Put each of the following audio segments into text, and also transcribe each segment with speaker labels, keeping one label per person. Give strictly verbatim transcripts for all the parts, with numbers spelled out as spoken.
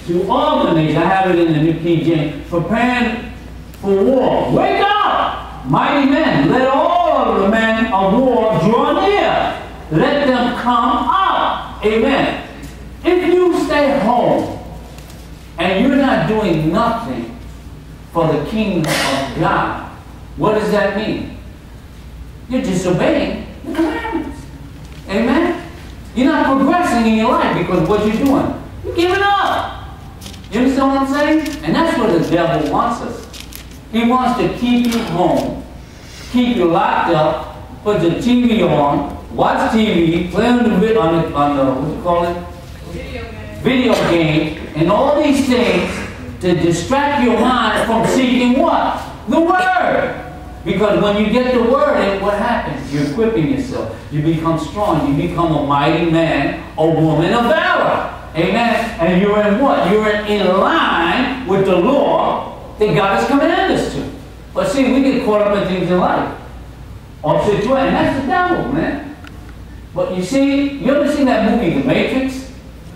Speaker 1: to all the nations. I have it in the New King James. Preparing for war. Wake up, mighty men. Let all of the men of war draw near. Let them come out. Amen. If you stay home and you're not doing nothing for the kingdom of God, what does that mean? You're disobeying the commandments. Amen? You're not progressing in your life because what you're doing, you're giving up. You understand what I'm saying? And that's what the devil wants us. He wants to keep you home, keep you locked up, put the T V on, watch T V, play on the, on the, on the what do you call it? Video game. Video game, and all these things to distract your mind from seeking what? The Word. Because when you get the Word in, what happens? You're equipping yourself. You become strong. You become a mighty man, a woman of valor. Amen? And you're in what? You're in line with the law that God has commanded us to. But see, we get caught up in things in life. Opposite way, and that's the devil, man. But you see, you ever seen that movie, The Matrix?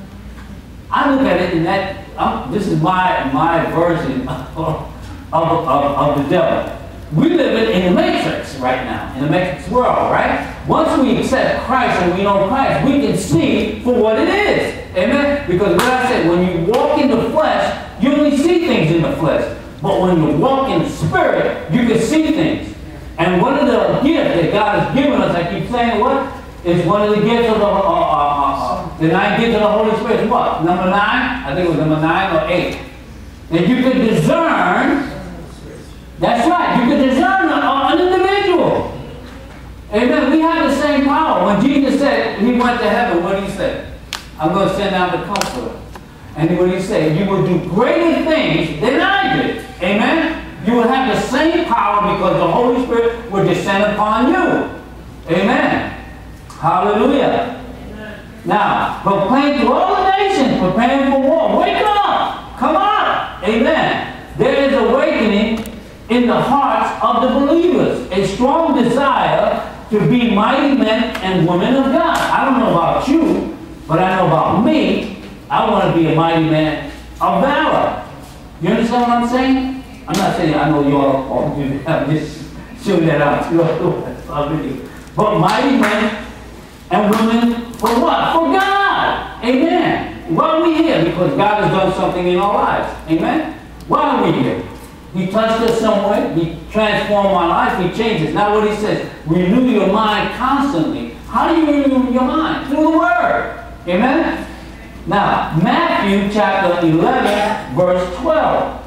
Speaker 1: I look at it in that, um, this is my, my version of, of, of, of the devil. We live in the Matrix right now, in the Matrix world, right? Once we accept Christ and we know Christ, we can see for what it is. Amen? Because what I said, when you walk in the flesh, you only see things in the flesh. But when you walk in the Spirit, you can see things. And one of the gifts that God has given us, I keep saying what? Is one of the gifts of the, uh, uh, uh, the nine gifts of the Holy Spirit is what? Number nine? I think it was number nine or eight. And you can discern. That's right. You can discern an individual. Amen. We have the same power. When Jesus said he went to heaven, what did he say? I'm going to send out the Comforter. And what did he say? You will do greater things than I did. Amen. You will have the same power because the Holy Spirit will descend upon you. Amen. Hallelujah. Amen. Now, proclaim to all the nations, preparing for war. Wake up. Come on. Amen. There is awakening in the hearts of the believers, a strong desire to be mighty men and women of God. I don't know about you, but I know about me. I want to be a mighty man of valor. You understand what I'm saying? I'm not saying I know you all, all have this, show that out. But mighty men and women for what? For God. Amen. Why are we here? Because God has done something in our lives. Amen. Why are we here? He touched us some way. He transformed my life. He changed us. Now what he says, renew your mind constantly. How do you renew your mind? Through the Word. Amen? Now, Matthew chapter eleven, verse twelve.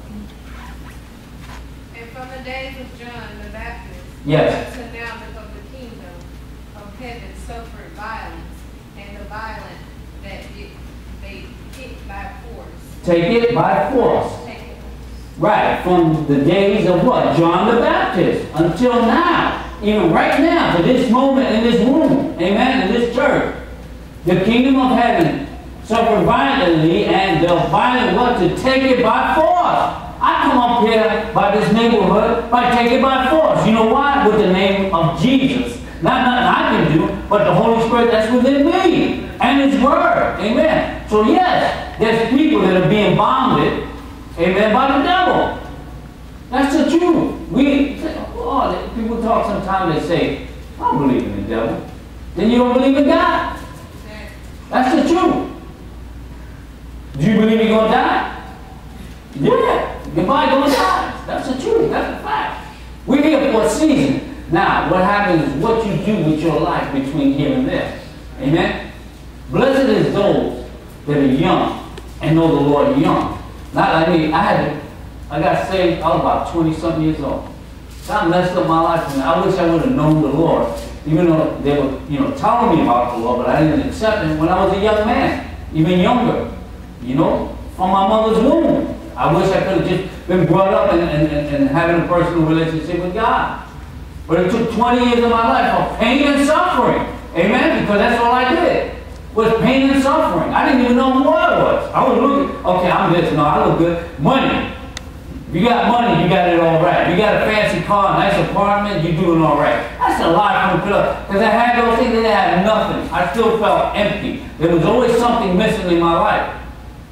Speaker 2: And from the days of John the Baptist,
Speaker 1: yes,
Speaker 2: to now because the kingdom of heaven suffered violence, and the violent that it, they it by force.
Speaker 1: Take it by force. Right, from the days of what? John the Baptist until now, even right now, to this moment in this room, amen, in this church. The kingdom of heaven suffered violently, and the violent what? To take it by force. I come up here by this neighborhood by taking it by force. You know why? With the name of Jesus. Not nothing I can do, but the Holy Spirit that's within me and His Word. Amen. So yes, there's people that are being bonded, amen, by the devil. That's the truth. We say, oh, people talk sometimes, they say, I don't believe in the devil. Then you don't believe in God. That's the truth. Do you believe you're going to die? Yeah. Your body going to die. That's the truth. That's the fact. We're here for a season. Now, what happens is what you do with your life between here and there. Amen? Blessed is those that are young and know the Lord young. Not like me. I had to, I got saved, I was about twenty-something years old. God messed up my life. And I wish I would have known the Lord. Even though they were, you know, telling me about the Lord, but I didn't accept Him when I was a young man, even younger. You know, from my mother's womb. I wish I could have just been brought up and, and, and, and having a personal relationship with God. But it took twenty years of my life of pain and suffering. Amen? Because that's all I did. Was pain and suffering. I didn't even know who I was. I was looking, okay, I'm this, no, I look good. Money. You got money, you got it all right. You got a fancy car, nice apartment, you're doing all right. That's a lie from the club. Because I had those things and I had nothing. I still felt empty. There was always something missing in my life.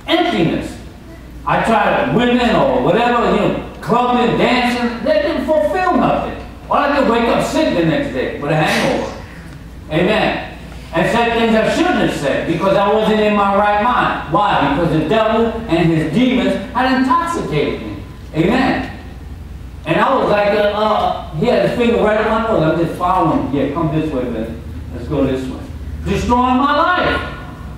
Speaker 1: emptiness. I tried women or whatever, you know, clubbing, dancing, they didn't fulfill nothing. All I did was wake up sick the next day with a hangover. Amen. And said things I shouldn't have said because I wasn't in my right mind. Why? Because the devil and his demons had intoxicated me. Amen. And I was like, uh, uh, he had his finger right on my nose. I'm just following him. Yeah, come this way, man. Let's go this way. Destroying my life.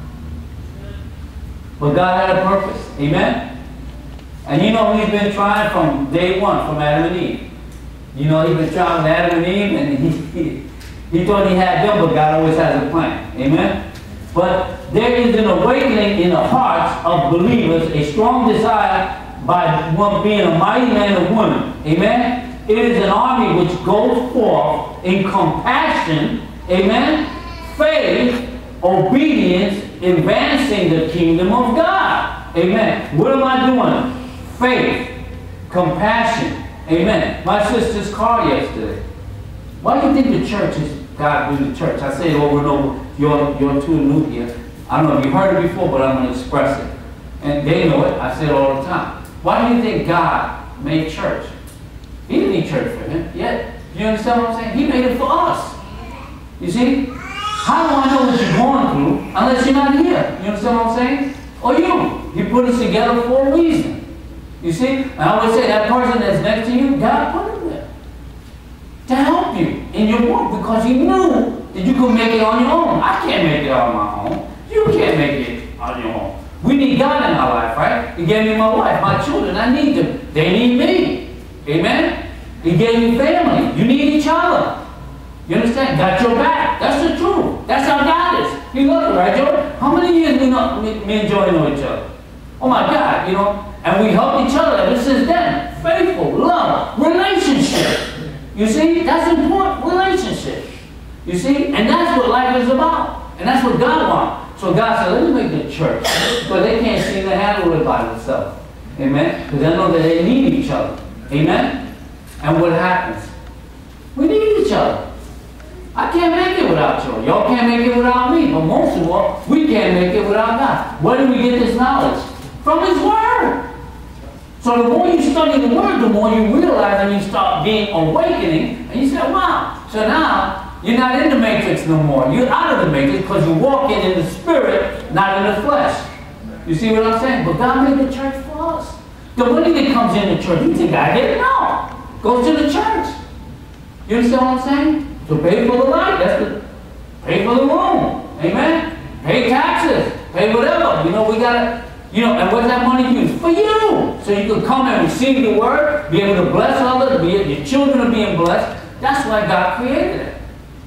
Speaker 1: But God had a purpose. Amen. And you know he's been trying from day one, from Adam and Eve. You know he's been trying with Adam and Eve, and he, he, he thought he had them, but God always has a plan. Amen? But there is an awakening in the hearts of believers, a strong desire by one being a mighty man or woman. Amen? It is an army which goes forth in compassion, amen, faith, obedience, advancing the kingdom of God. Amen. What am I doing? Faith, compassion. Amen. My sister's car yesterday. Why do you think the church is God do the church? I say it over and over. You're, you're too new here. I don't know if you heard it before, but I'm going to express it. And they know it. I say it all the time. Why do you think God made church? He didn't need church for him yet. You understand what I'm saying? He made it for us. You see? How do I know what you're going through unless you're not here? You understand what I'm saying? Or you. He put us together for a reason. You see? I always say that person that's next to you, God put him there to help you in your work because he knew that you could make it on your own. I can't make it on my own. You can't make it on your own. We need God in our life, right? He gave me my wife, my children. I need them. They need me. Amen? He gave me family. You need each other. You understand? Got your back. That's the truth. That's how God is. He loves you, right, Joe? How many years we, know, me, me and Joey know each other? Oh my God, you know? And we help each other ever since then. Faithful, love, relationship. You see? That's important. Relationship. You see? And that's what life is about. And that's what God wants. So God said, let me make the church. But they can't seem to handle it by themselves. Amen? Because they know that they need each other. Amen? And what happens? We need each other. I can't make it without you. Y'all can't make it without me. But most of all, we can't make it without God. Where do we get this knowledge? From His Word. So the more you study the Word, the more you realize and you start being awakening. And you say, wow. So now, you're not in the matrix no more. You're out of the matrix because you're walking in the Spirit, not in the flesh. You see what I'm saying? But God made the church for us. The money that comes in the church, you think I didn't know. Goes to the church. You understand what I'm saying? To pay for the light, that's the pay for the room. Amen? Pay taxes. Pay whatever. You know, we gotta, you know, and what's that money used? For you. So you can come and receive the word, be able to bless others, be, your children are being blessed. That's why God created it.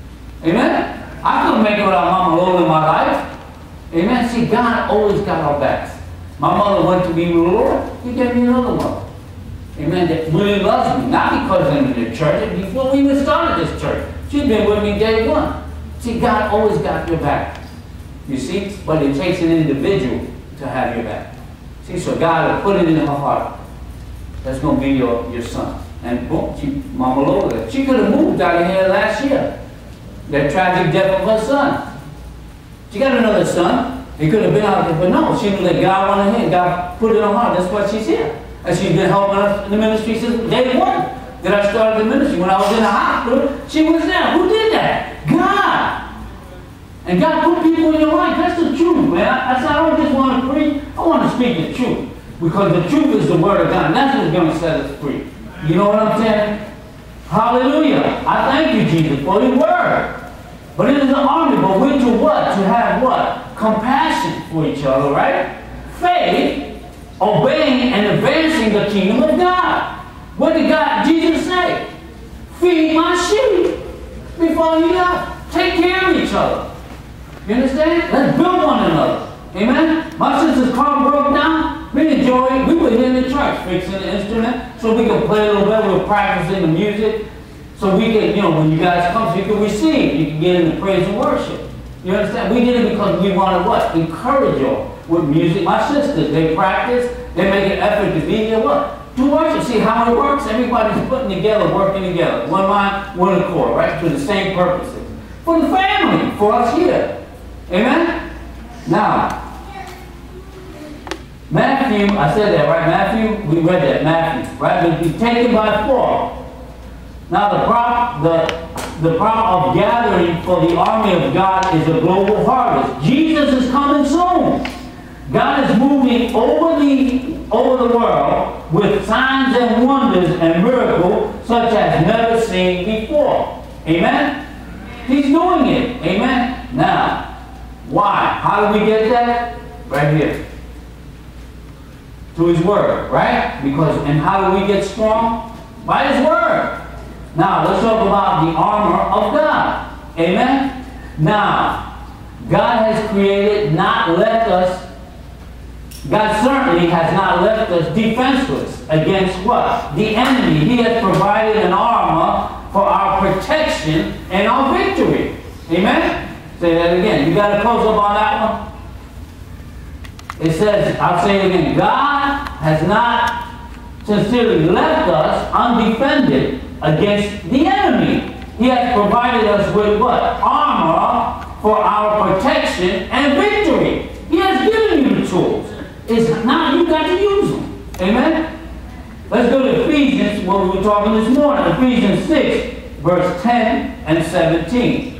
Speaker 1: Amen? I couldn't make it without Mama Lola in my life. Amen? See, God always got our backs. My mother went to be with the Lord. He gave me another mother. Amen? That really loves me. Not because I'm in the church. Before we even started this church. She's been with me day one. See, God always got your back. You see? But it takes an individual to have your back. See, so God will put it in her heart. That's going to be your, your son. And boom, she, Mama Lola, she could have moved out of here last year. That tragic death of her son. She got another son. He could have been out there, but no, she knew that God wanted her. God put it on her. That's why she's here. And she's been helping us in the ministry since day one that I started the ministry. When I was in the hospital, she was there. Who did that? God. And God put people in your life. That's the truth, man. I said, I don't just want to preach. I want to speak the truth. Because the truth is the word of God. And that's what's going to set us free. You know what I'm saying? Hallelujah. I thank you, Jesus, for your word. But it is an army, but we're to what? To have what? Compassion for each other, right? Faith, obeying and advancing the kingdom of God. What did God, Jesus say? Feed my sheep before you left. Take care of each other. You understand? Let's build one another. Amen? My sister's car broke down. Me and Joey, we were here in the church fixing the instrument so we could play a little bit. We were practicing the music. So we could, you know, when you guys come, so you can receive. You can get into praise and worship. You understand? We did it because we wanted what? Encourage you with music. My sisters, they practice. They make an effort to be here. What? To worship. See how it works? Everybody's putting together, working together. One mind, one accord, right? To the same purposes. For the family, for us here. Amen? Now, Matthew, I said that, right? Matthew, we read that, Matthew, right? But be taken by force. Now the prop, the, the prop of gathering for the army of God is a global harvest. Jesus is coming soon. God is moving over the, over the world with signs and wonders and miracles such as never seen before. Amen? He's doing it. Amen? Now, why? How do we get that? Right here. To His Word, right? Because, and how do we get strong? By His Word. Now, let's talk about the armor of God. Amen? Now, God has created, not left us, God certainly has not left us defenseless against what? The enemy. He has provided an armor for our protection and our victory. Amen? Say that again. You got to close up on that one? It says, I'll say it again, God has not sincerely left us undefended against the enemy. He has provided us with what? Armor for our protection and victory. He has given you the tools. It's now you got to use them. Amen? Let's go to Ephesians, what we were talking this morning. Ephesians six, verse ten and seventeen.